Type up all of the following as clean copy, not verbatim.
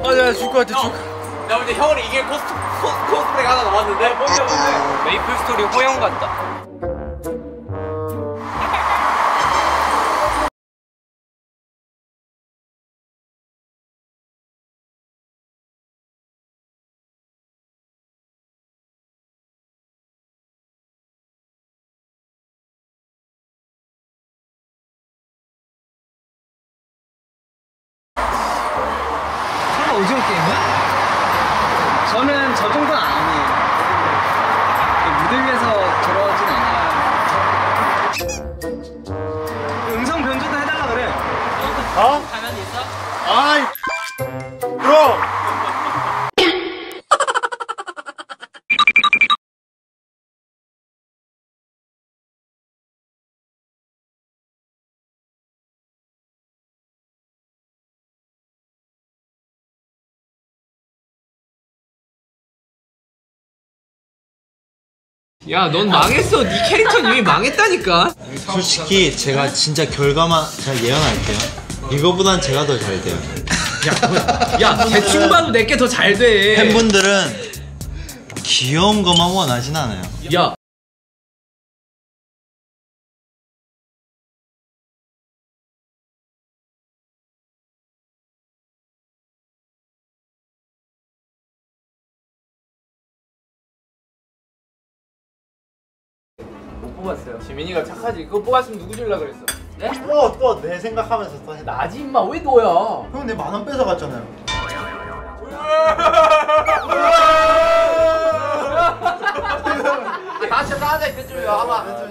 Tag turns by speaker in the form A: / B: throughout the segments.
A: 야, 줄 것 같아,
B: 야, 근데 형은 이게 코스프레가 하나 나왔는데? 메이플 스토리 호영 같다.
C: 오징어 게임이야? 저는 저 정도는 아니에요. 무대 위에서 저러진 않아요. 음성 변조도 해달라 그래.
A: 어?
B: 가면 있어?
A: 아이, 그럼.
B: 야, 넌 망했어. 네 캐릭터는 이미 망했다니까.
D: 솔직히 제가 진짜 결과만 잘 예언할게요. 이거보단 제가 더 잘 돼요.
B: 야, 대충 봐도 내게 더 잘 돼.
D: 팬분들은 귀여운 것만 원하진 않아요.
B: 야. 못 뽑았어요. 지민이가 착하지. 그거 뽑았으면 누구 줄라 그랬어? 네?
A: 또 내 생각하면서 또 해.
B: 나지 임마. 왜 너야?
A: 형 내 10,000원 뺏어갔잖아요.
B: 다 같이 싸우자 이때쯤이야. 아마.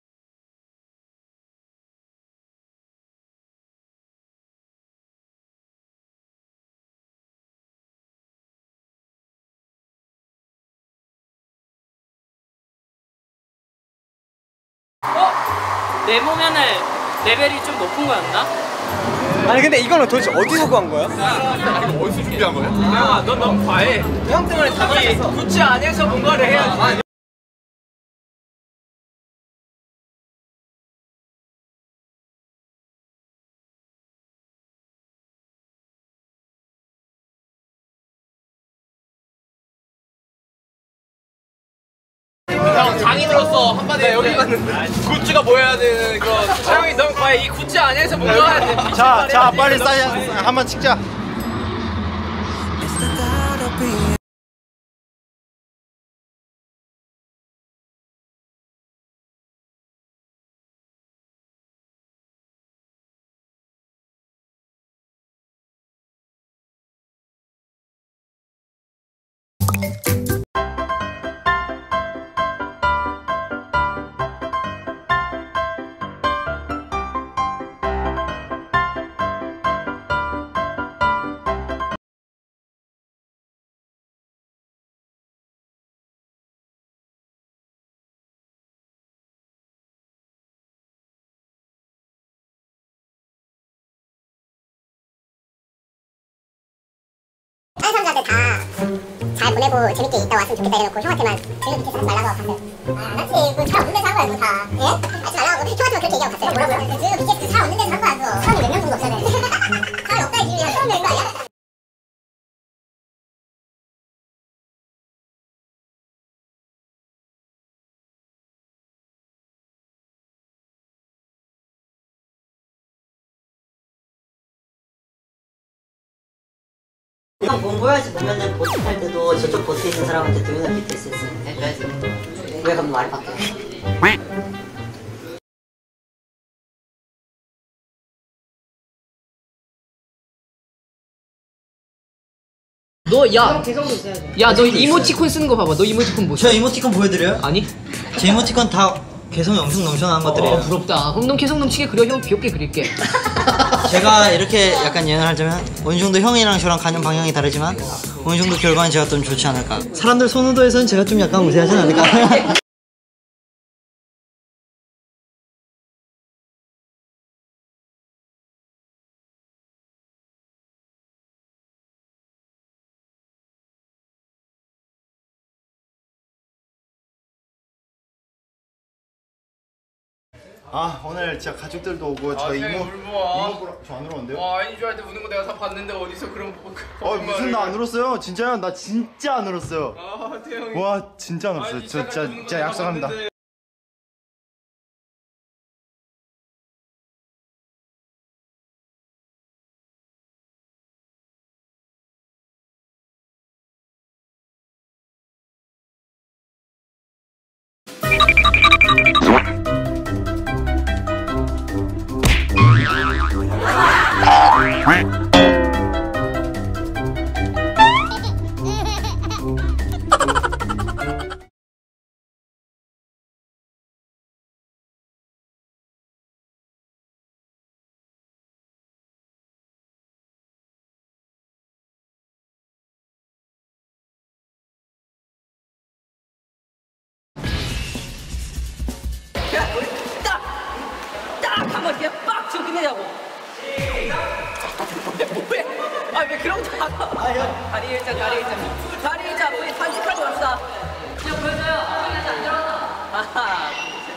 E: 내 몸면을 레벨이 좀 높은 거였나?
C: 아니 근데 이거는 도대체 어디서 구한 거야?
B: 이거 어디서 준비한 거야? 야, 넌 너무 과해. 형 때문에 다 망했어. 굿즈 안에서 뭔가를 해야지. 형 장인으로서 한마디 여기 갔는데 굿즈가 보여야 되는 거. 형이 너무 과해. 이 굿즈 안에서 뭔가 해야 돼.
A: 자, 빨리 사인 한번 찍자.
F: 사람들한테 다 잘 보내고 재밌게 있다 왔으면 좋겠다 이래놓고 형한테만 제일 밑에서 하지 말라고 하고 갔어요. 아, 맞지. 그건 잘 없는 데서 한 거야, 그건 다. 예? 하지 말라고. 형한테만 그렇게 얘기하고 갔어요. 뭐라고요? 그 밑에 잘 없는 데서 한 거야, 그거. 사람이 몇 명 정도 없잖아요. 사람이 없다, 이 집이야. 처음 내는 거 아니야?
G: 형 공부해야지 보면은 보트 탈 때도 저쪽 보트에 있는 사람한테 동영상 BTS 했어요. 해줘야지. 왜 그럼 말이 바뀌어?
B: 너, 야, 야, 너 이모티콘 쓰는 거 봐봐. 너 이모티콘 뭐?
D: 저 이모티콘 보여드려요?
B: 아니?
D: 제 이모티콘 다 개성이 엄청 넘쳐나는 것들이에요.
B: 부럽다. 그럼 넌 개성 넘치게 그려. 형 귀엽게 그릴게.
D: 제가 이렇게 약간 예언을 하자면 어느 정도 형이랑 저랑 가는 방향이 다르지만 어느 정도 결과는 제가 좀 좋지 않을까. 사람들 선호도에서는 제가 좀 약간 우세하진 않을까.
A: 아 오늘 진짜 가족들도 오고 저희 이모 보러 저 안 울었는데요?
B: 와 아닌 줄 알때 우는 거 내가 다 봤는데 어디서 그런
A: 무슨 나 안 울었어요? 진짜요? 나 진짜 안 울었어요.
B: 아 태형이
A: 와 진짜 안 울었어요. 저 진짜 약속합니다.
E: 딱 한번 그냥 빡 치고 끝내자고. 뭐해? 아 왜 그런 거 하고? 다리 일자 우리 산책하고 왔어. 그냥 보여줘요. 아직 안 들어왔나? 아하.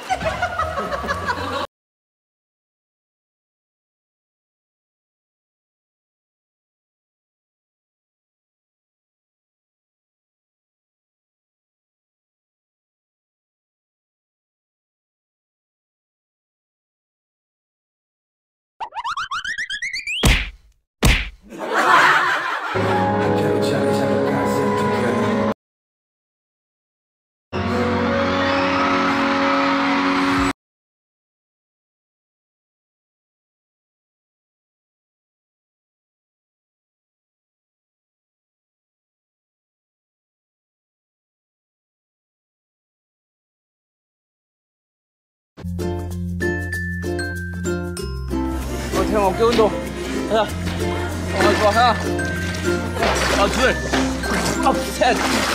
B: 태형 어깨 운동. 하나. 좋아 하나. 둘. 셋.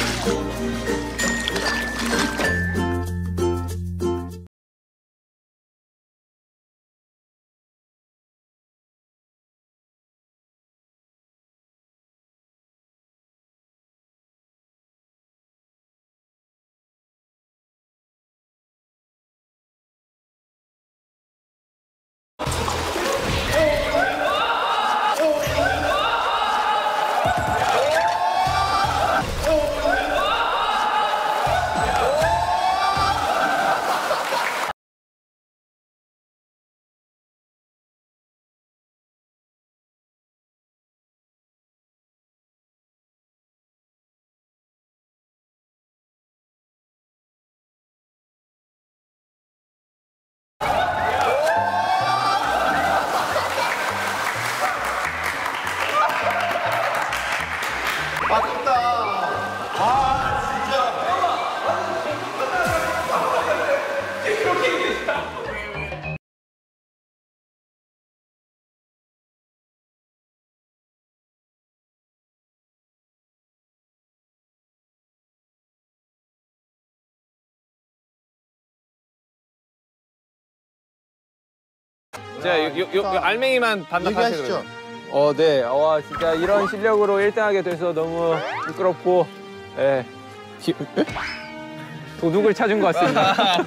B: 자, 요 알맹이만 반납하세요.
A: 얘기하시죠.
B: 네. 진짜 이런 실력으로 1등하게 돼서 너무 부끄럽고, 예. 도둑을 찾은 것 같습니다.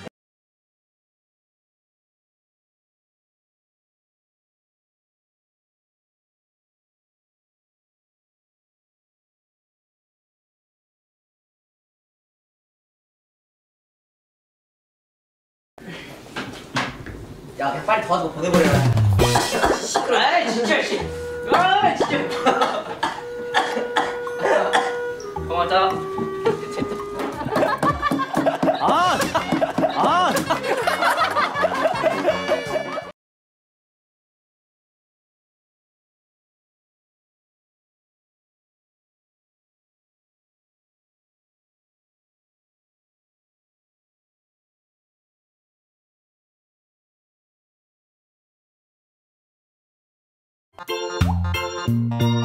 G: 야 그냥 빨리 도와주고 보내버려라.
E: 아이 진짜 씨. 아 진짜. 고맙다.
F: 아